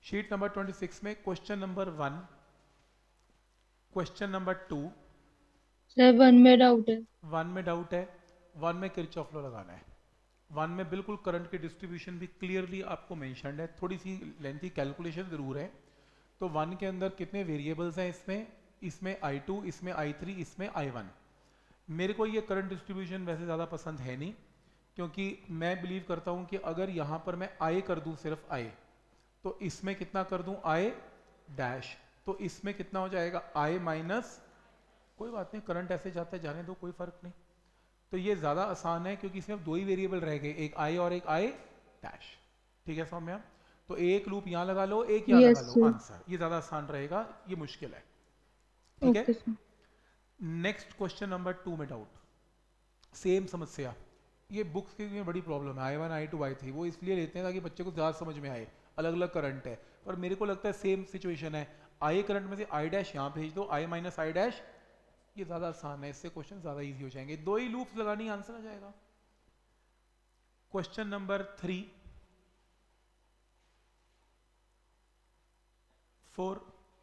Sheet number 26 में question number 1, question number 2। Sir 1 में doubt है। 1 में डाउट है, 1 में किरचॉफ लॉ लगाना है। 1 में बिल्कुल करंट की डिस्ट्रीब्यूशन भी क्लियरली आपको मेंशन्ड है, थोड़ी सी लेंथी कैलकुलेशन ज़रूर है। तो 1 के अंदर कितने वेरिएबल्स हैं इसमें, इसमें I2, इसमें I3, इसमें I1। मेरे को ये करंट डिस्ट्रीब्यूशन वैसे ज़्यादा पसंद है नहीं, क्योंकि मैं बिलीव करता हूँ कि अगर यहाँ पर मैं I कर दूँ सिर्फ I, तो इसमें कितना कर दूँ I डैश, तो इसमें कितना हो जाएगा I माइनस, कोई बात नहीं, करंट ऐसे जाता है, जाने दो, कोई फर्क नहीं। तो ये ज़्यादा आसान है क्योंकि इसमें अब दो ही वेरिएबल रह गए, एक I और एक I डैश। ठीक है सौम्या, तो एक लूप यहाँ लगा लो, एक यहाँ लगा यस लो, सर। आंसर। ये ज़्यादा आसान रहेगा, ये मुश्किल है। ठीक है, okay sir. Next question number 2 में डाउट, सेम समस्या। ये बुक्स की में बड़ी प्रॉब्लम है, I1 I2 I3, वो इसलिए लेते हैं ताकि बच्चे को ज़्यादा समझ में आए, अलग अलग करंट है। पर मेरे को लगता है सेम सिचुएशन है, I करंट में से I डैश यहाँ भेज दो, I माइनस I डैश, ये ज़्यादा आसान है, इससे क्वेश्चन ज़्यादा इजी हो जाएंगे। दो ही लूप्स लगानी, आंसर आ जाएगा। क्वेश्चन नंबर 3, 4,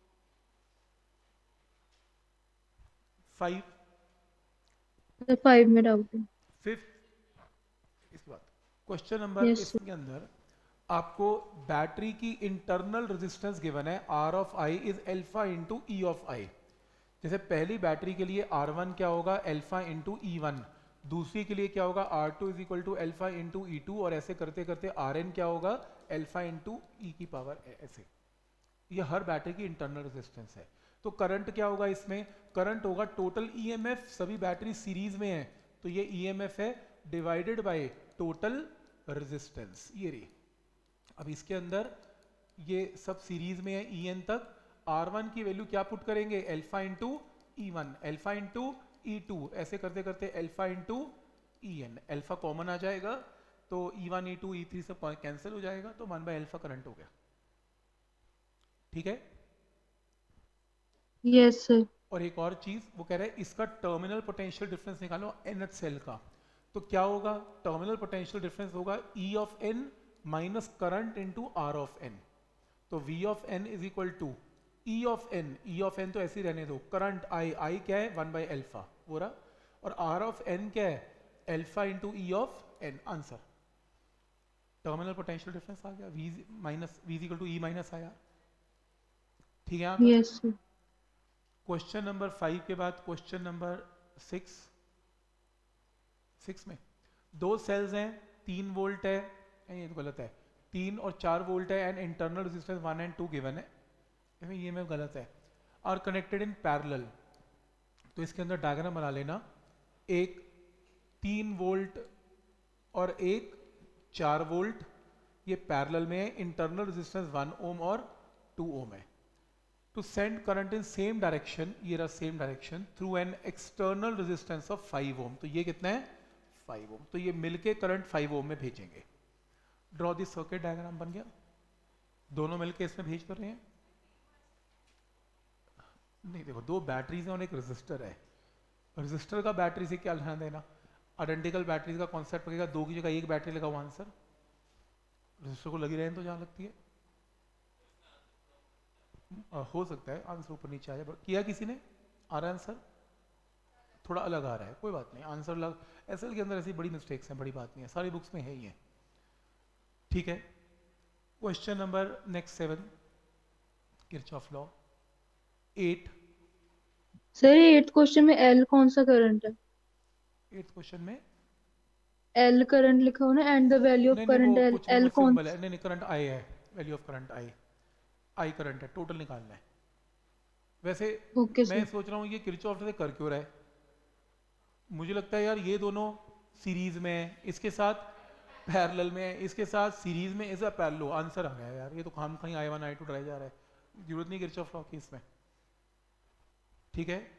5, सर 5 में डाउट है। 5। इसके बाद क्वेश्चन नंबर, यस सर। इसके अंदर आपको बैटरी की इंटरनल रेजिस्टेंस गिवन है, R of I is alpha into E of I. जैसे पहली बैटरी के लिए R1 क्या होगा, एल्फा इंटू E1, दूसरी के लिए क्या होगा, R2 is equal to alpha into E2, और ऐसे करते करते Rn क्या होगा, एल्फा इंटू ई की पावर ऐसे। ये हर बैटरी की इंटरनल रेजिस्टेंस है। तो करंट क्या होगा इसमें, करंट होगा टोटल ईएमएफ, सभी बैटरी सीरीज में है तो ये ईएमएफ है डिवाइडेड बाय टोटल रेजिस्टेंस, ये रही। अब इसके अंदर ये सब सीरीज में है En तक, R1 की वैल्यू क्या पुट करेंगे, alpha into E1, alpha into E2, ऐसे करते करते alpha into En, alpha common आ जाएगा तो E1 E2 E3 सब कैंसिल हो जाएगा, तो 1 बाय एल्फा करंट हो गया। ठीक है। Yes sir. और एक और चीज वो कह रहा है, इसका टर्मिनल पोटेंशियल डिफरेंस निकालो nth सेल का। तो क्या होगा, टर्मिनल पोटेंशियल डिफरेंस होगा E of n minus current into R of n। तो V of n is equal to E of n, E of n तो ऐसे ही रहने दो, करंट I क्या है 1 बाई एल्फा हो रहा, और R ऑफ n क्या है, alpha into E of n, answer. Terminal potential difference आ गया, V minus V equal to E minus आया। ठीक है यहाँ तक। Yes sir. क्वेश्चन नंबर 5 के बाद क्वेश्चन नंबर 6। 6 में दो सेल्स हैं, 3 वोल्ट है, ये तो गलत है, 3 और 4 वोल्ट है, and internal resistance 1 and 2 given है, इसमें ये में गलत है, आर कनेक्टेड इन पैरेलल। तो इसके अंदर डायग्राम बना लेना, एक 3 वोल्ट और एक 4 वोल्ट, ये पैरेलल में है, इंटरनल रेजिस्टेंस 1 ओम और 2 ओम है। To send current in same direction, ये रहा same direction, through an external resistance of 5 ohm, तो ये कितना है 5 ओम, तो ये मिलके करंट 5 ओम में भेजेंगे। ड्रॉ दिस सर्किट डायग्राम बन गया, दोनों मिलके इसमें भेज तो रहे हैं। नहीं देखो, दो बैटरीज हैं और एक रेजिस्टर है, रेजिस्टर का बैटरी से क्या लेना देना, आइडेंटिकल बैटरीज का कॉन्सेप्ट लगेगा, दो की जगह एक बैटरी लगाओ, आंसर। रेजिस्टर को लगी रहे तो जहां लगती है, हो सकता है आंसर ऊपर नीचे आ जाए, किया किसी ने, आ रहा है आंसर, थोड़ा अलग आ रहा है, कोई बात नहीं, आंसर अलग, एसएल के अंदर ऐसी बड़ी मिस्टेक्स हैं, बड़ी बात नहीं है, सारी बुक्स में है ही है। ठीक है, question number next 7, Kirchhoff law 8। Sir 8th question में एल कौन सा करंट है? 8th क्वेश्चन में एल करंट लिखा हो ना, एंड द वैल्यू ऑफ नहीं नहीं, करंट वो एल, कुछ नहीं, वो एल कौन? सिंबल है, नहीं नहीं, करंट आई है, value of current I, I current है, टोटल निकालना है। वैसे ओके मैं सर। सोच रहा हूँ ये किरचॉफ से कर क्यों रहा है, मुझे लगता है यार ये दोनों सीरीज में है, इसके साथ पैरेलल में है, इसके साथ सीरीज में, इज अ पैरेलल, आंसर आ गया यार, ये तो काम कहीं I1 I2 ड्राई जा रहा है, जरूरत नहीं किरचॉफ लॉ की इसमें। ठीक है,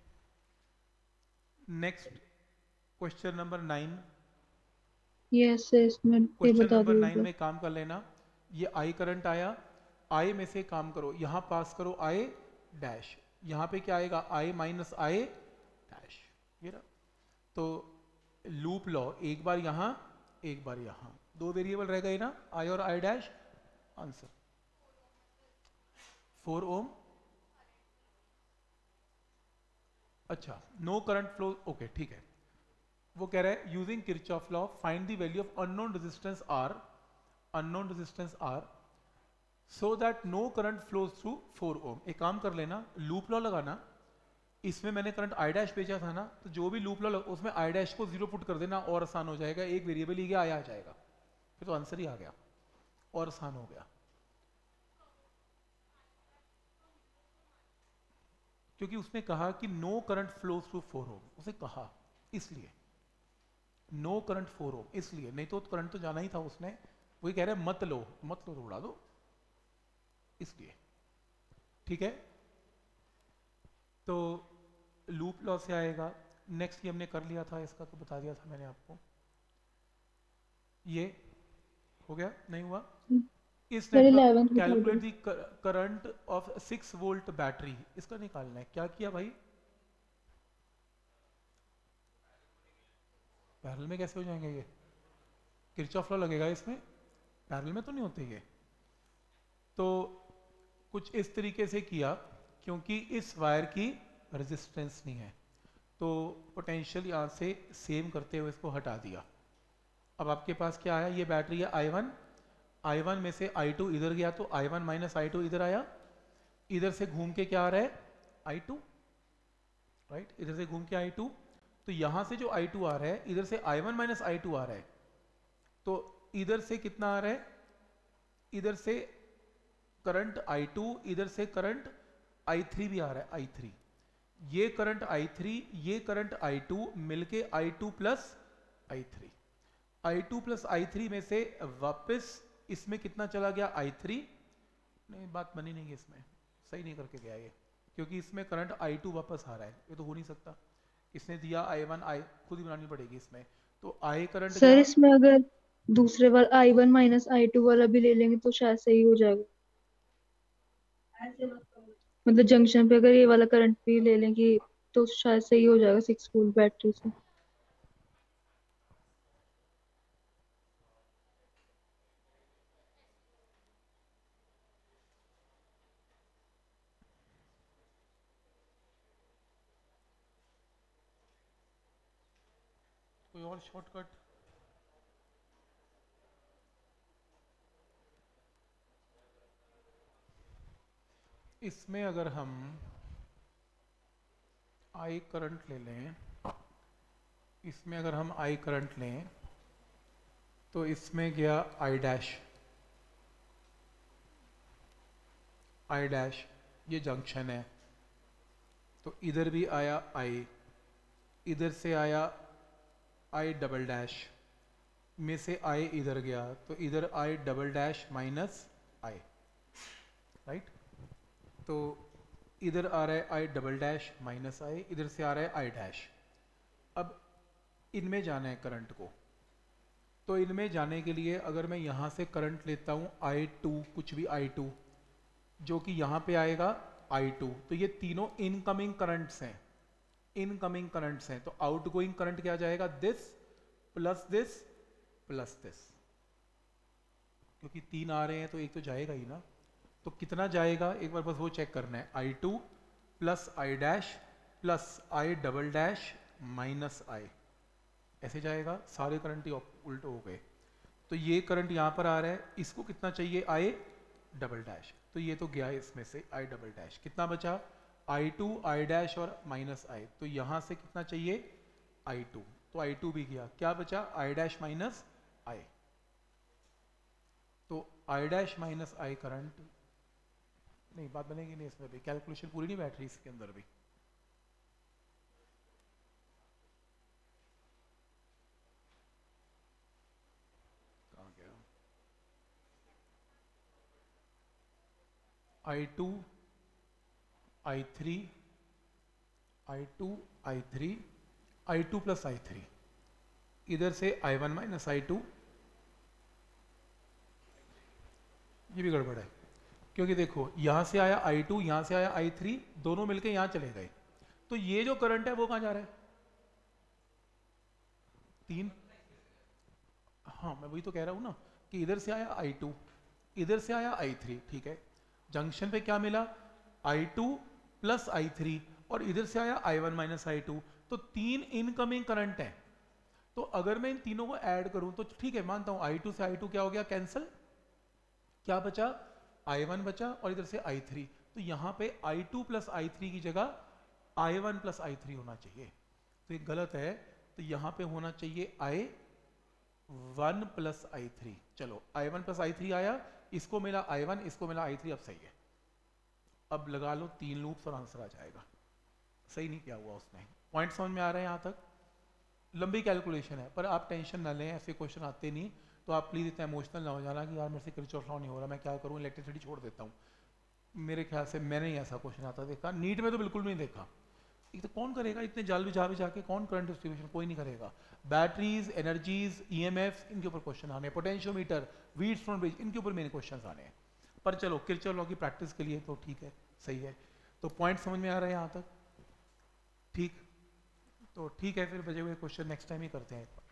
next question number 9। Yes sir, इसमें ये क्वेश्चन बता नंबर 9 दीजिए। में काम कर लेना, ये I करंट आया, I में से काम करो, यहां पास करो I डैश, यहां पे क्या आएगा I माइनस I डैश, ये रहा। तो लूप लॉ, एक बार यहां एक बार यहां, दो वेरिएबल रह गए ना, I और I डैश, आंसर। 4 ओम। अच्छा, नो करंट फ्लो, ओके ठीक है। वो कह रहा है using Kirchhoff law find the value of unknown resistance R so that no current flows through 4 ohm. एक काम कर लेना, लूप लॉ लगाना। इसमें मैंने करंट आई डैश भेजा था ना, तो जो भी लूप लॉ उसमें आई डैश को 0 पुट कर देना और आसान हो जाएगा। एक वेरिएबल ही गया, आया आ जाएगा, फिर तो आंसर ही आ गया और आसान हो गया। क्योंकि उसने कहा कि no current flow through 4 ohm, उसे कहा इसलिए नो करंट 4 ओम, इसलिए नहीं तो करंट तो जाना ही था उसने। वही कह रहे हैं मत लो तो उड़ा दो, इसलिए। ठीक है, तो लूप लॉ से आएगा। नेक्स्ट ये हमने कर लिया था, इसका तो बता दिया था मैंने आपको। ये हो गया, नहीं हुआ? इस सर नेटवर्क 11th दिखाई कैलकुलेट दे। The current of 6 volt battery, इसका निकालना है। क्या किया भाई? पैरेलल में कैसे हो जाएंगे ये? किरचॉफ लॉ लगेगा इसमें, पैरेलल में तो नहीं होते ये। तो कुछ इस तरीके से किया, क्योंकि इस वायर की रेजिस्टेंस नहीं है, तो पोटेंशियल यहाँ से सेम करते हुए इसको हटा दिया। अब आपके पास क्या आया? ये बैटरी है I1, I1 में से I2 इधर गया तो I1 माइनस I2 इधर आया। इधर से घूम के क्या आ रहा है? I2, right? इधर से घूम के I2, तो यहां से जो I2 आ रहा है, इधर से I1 माइनस I2 आ रहा है, तो इधर से कितना आ रहा है? इधर से करंट I2, इधर से करंट I3 भी आ रहा है, I3। ये करंट I3, ये करंट I2 मिलके I2 plus I3। I2 plus I3 में से वापस इसमें कितना चला गया? I3। नहीं, बात बनी नहीं है इसमें, सही नहीं करके गया ये, क्योंकि इसमें करंट I2 वापस आ रहा है, ये तो हो नहीं सकता। इसने दिया I1, I खुद ही बनानी पड़ेगी इसमें, तो I करंट सर गया। इसमें अगर दूसरे वाला I1 माइनस I2 वाला भी ले लेंगे तो शायद सही हो जाएगा। मतलब जंक्शन पे अगर ये वाला करंट भी ले लेंगे तो शायद सही हो जाएगा 6 वोल्ट बैटरी से। कोई और शॉर्टकट? इसमें अगर हम I करंट ले लें, इसमें अगर हम I करंट लें तो इसमें गया I डैश, ये जंक्शन है, तो इधर भी आया I, इधर से आया I डबल डैश, में से I इधर गया, तो इधर I double dash minus I, right? तो इधर आ रहा है I double dash minus I, इधर से आ रहा है I डैश। अब इनमें जाना है करंट को, तो इनमें जाने के लिए अगर मैं यहाँ से करंट लेता हूँ I2, कुछ भी I2, जो कि यहाँ पे आएगा I2, तो ये तीनों इनकमिंग करंट्स हैं, इनकमिंग करंट्स हैं। तो आउटगोइंग करंट क्या जाएगा? This plus this plus this, क्योंकि तीन आ रहे हैं तो एक तो जाएगा ही ना। तो कितना जाएगा एक बार बस वो चेक करना है। I2 plus I dash plus I double dash minus I, ऐसे जाएगा। सारे करंट ही उल्टे हो गए, तो ये करंट यहाँ पर आ रहा है, इसको कितना चाहिए? I डबल डैश, तो ये तो गया इसमें से I डबल डैश। कितना बचा? I2, I डैश और माइनस I, तो यहाँ से कितना चाहिए? I2, तो I2 भी गया। क्या बचा? I डैश माइनस I, तो I dash minus I current नहीं, बात बनेगी नहीं इसमें भी, कैलकुलेशन पूरी नहीं बैठ रही इसके अंदर भी। कहाँ गया? I2 I3 I2 I3 I2 plus I3, इधर से I1 माइनस I2, ये भी गड़बड़ है, क्योंकि देखो यहां से आया I2, यहां से आया I3, दोनों मिलके यहां चले गए, तो ये जो करंट है वो कहां जा रहा है? तीन, हाँ मैं वही तो कह रहा हूं ना कि इधर से आया I2, इधर से आया I3, ठीक है। जंक्शन पे क्या मिला? I2 प्लस I3 और इधर से आया I1 माइनस I2, तो 3 इनकमिंग करंट है। तो अगर मैं इन तीनों को ऐड करूं तो ठीक है, मानता हूं I2 से I2 क्या हो गया, कैंसिल, क्या बचा, I1 बचा और इधर से I3। तो यहां पे I2 प्लस I3 की जगह I1 प्लस I3 होना चाहिए, तो ये गलत है। तो यहां पे होना चाहिए I1 प्लस I3। चलो I1 प्लस I3 आया, इसको मिला I1, इसको मिला I3, अब सही है। अब लगा लो 3 लूप्स और आंसर आ जाएगा। सही नहीं किया हुआ उसने। पॉइंट समझ में आ रहे हैं यहाँ तक? लंबी कैलकुलेशन है पर आप टेंशन ना लें, ऐसे क्वेश्चन आते नहीं, तो आप प्लीज़ इतना इमोशनल ना हो जाना कि यार मेरे से किरचॉफ लॉ नहीं हो रहा, मैं क्या करूँ, इलेक्ट्रिसिटी छोड़ देता हूँ। मेरे ख्याल से मैंने ही ऐसा क्वेश्चन आता देखा, नीट में तो बिल्कुल नहीं देखा। एक तो कौन करेगा इतने जाल बिछा के, कौन करंट डिस्ट्रीब्यूशन, कोई नहीं करेगा। बैटरीज, एनर्जीज, ईएमएफ, इनके ऊपर क्वेश्चन आने, पोटेंशियोमीटर, व्हीटस्टोन ब्रिज, इनके ऊपर मेरे क्वेश्चन आने हैं। पर चलो किरचॉफ लॉ की प्रैक्टिस के लिए तो ठीक है, सही है। तो पॉइंट समझ में आ रहा है यहाँ तक? ठीक, तो ठीक है, फिर बचे हुए क्वेश्चन नेक्स्ट टाइम ही करते हैं।